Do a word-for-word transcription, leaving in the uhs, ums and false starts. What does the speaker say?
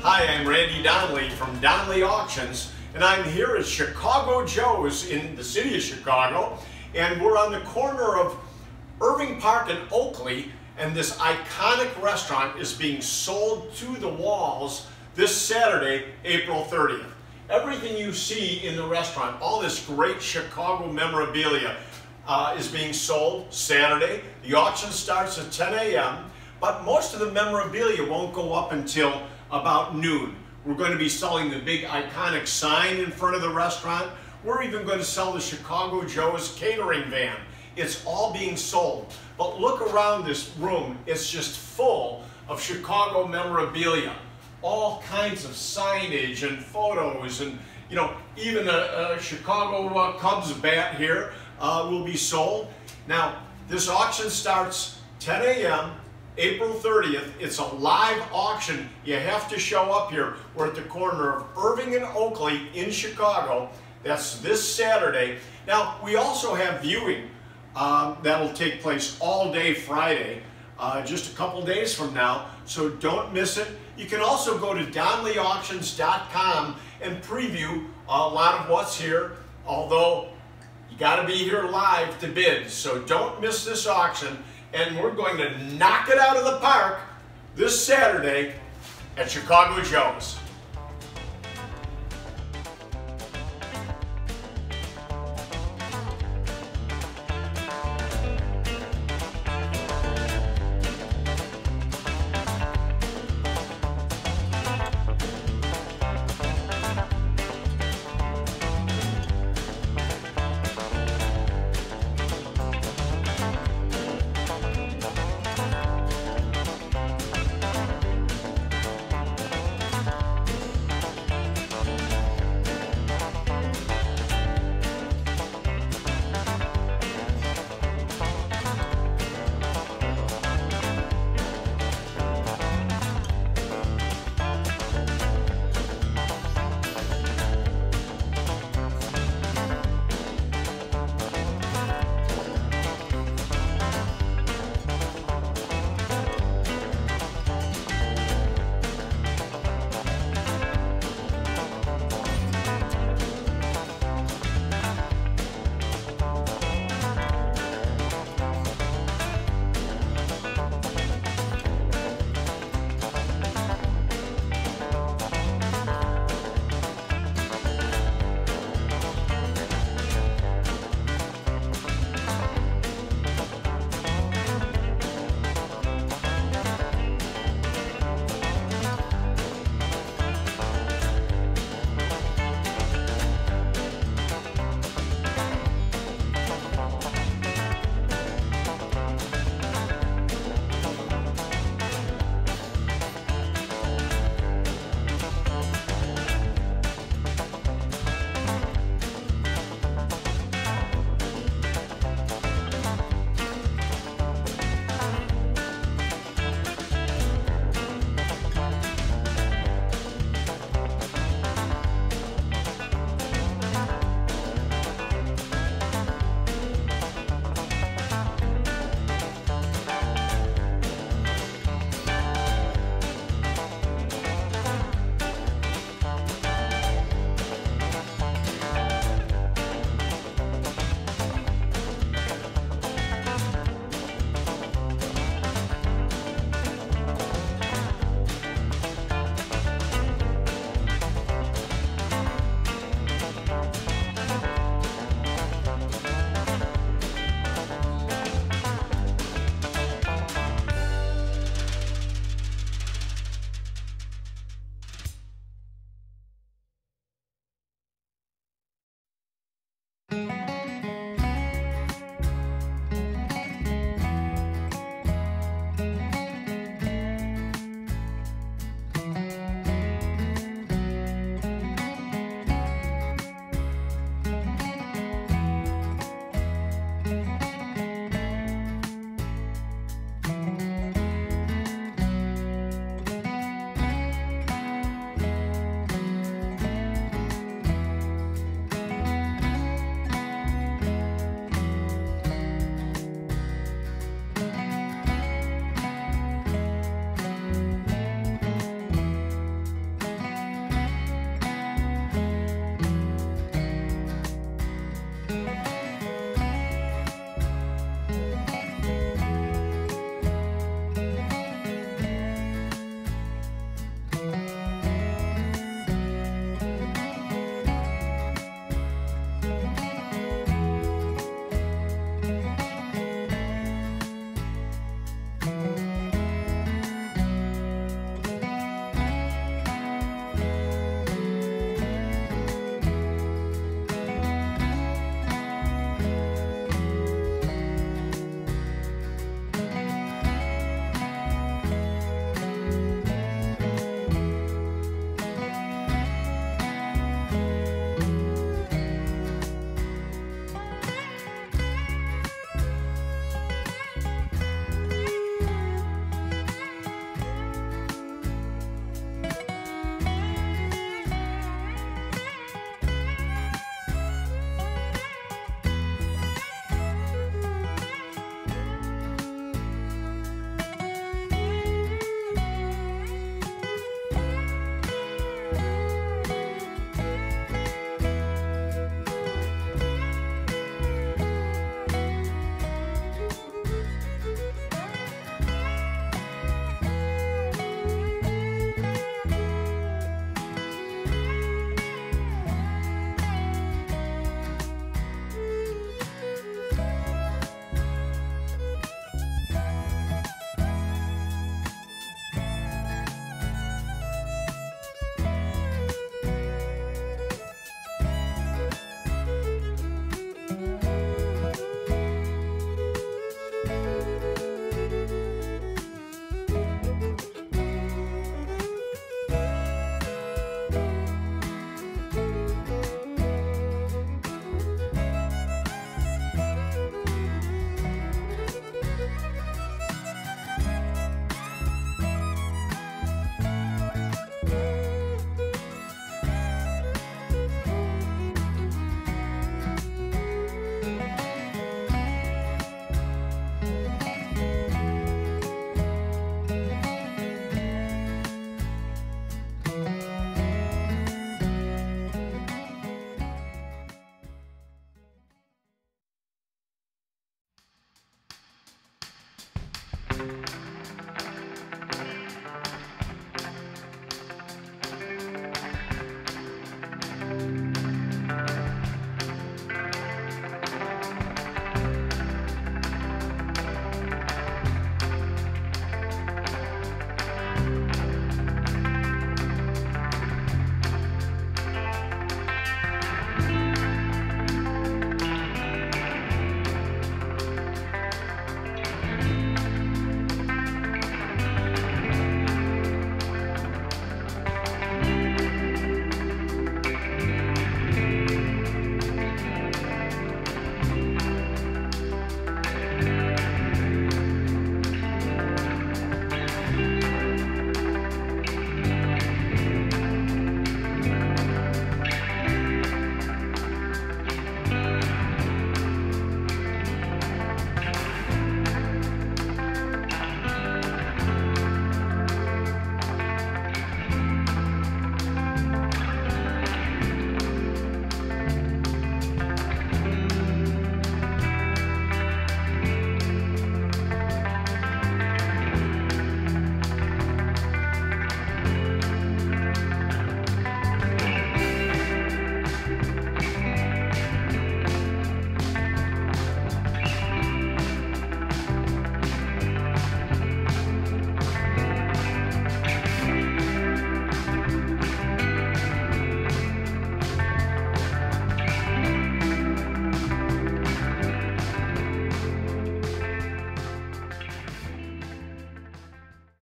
Hi, I'm Randy Donnelly from Donnelly Auctions, and I'm here at Chicago Joe's in the city of Chicago, and we're on the corner of Irving Park and Oakley, and this iconic restaurant is being sold to the walls this Saturday, April thirtieth. Everything you see in the restaurant, all this great Chicago memorabilia, uh, is being sold Saturday. The auction starts at ten A M, but most of the memorabilia won't go up until about noon. We're going to be selling the big iconic sign in front of the restaurant. We're even going to sell the Chicago Joe's catering van. It's all being sold. But look around this room, it's just full of Chicago memorabilia. All kinds of signage and photos, and you know, even a, a Chicago uh, Cubs bat here uh, will be sold. Now, this auction starts ten A M April thirtieth. It's a live auction. You have to show up here. We're at the corner of Irving and Oakley in Chicago. That's this Saturday. Now, we also have viewing um, that'll take place all day Friday, uh, just a couple days from now, so don't miss it. You can also go to donnelly auctions dot com and preview a lot of what's here, although you got to be here live to bid, so don't miss this auction. And we're going to knock it out of the park this Saturday at Chicago Joe's.